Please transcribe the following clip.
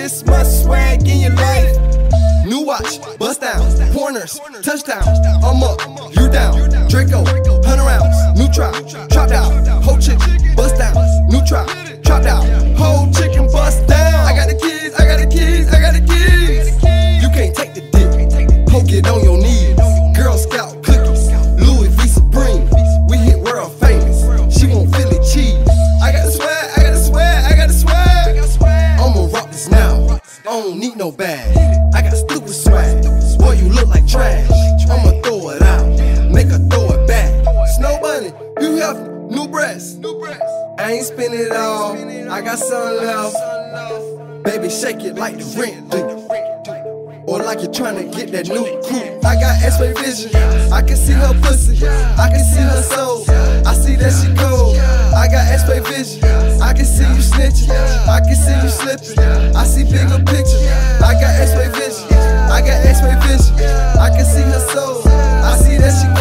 Christmas swag in your life. New watch, bust down, corners, touchdown. I'm up, you down. Draco, 100 rounds, new trap, chopped out. Whole chicken, bust down, new trap, chopped out. Whole chicken, bust down. I got the kids, I got the kids, I got the kids. You can't take the dick, poke it on your knees. Girl Scout cookies, Louis V Supreme. We hit world famous, she want Philly cheese. I got the swag, I got the swag, I got the swag. I'ma rock this now, I don't need no bag. I got stupid swag, boy you look like trash. I'ma throw it out, make her throw it back. Snow Bunny, you have new breasts. I ain't spend it all, I got some left. Baby shake it like the rent do, or like you're trying to get that new coupe. I got X-ray vision, I can see her pussy, I can see her soul, I see that she cold. I got X-ray vision, I can see you snitching, I can see you slipping, I see bigger pictures. I got X-ray vision, I got X-ray vision, I can see her soul, I see that she